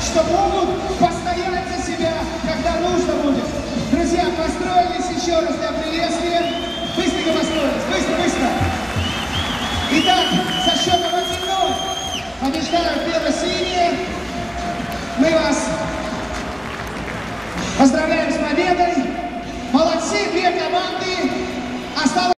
что могут постоять за себя, когда нужно будет. Друзья, построились еще раз для приветствия. Быстренько построились, быстро. Итак, со счетом 1-0 побеждают бело-синие. Мы вас поздравляем с победой. Молодцы, две команды. Осталось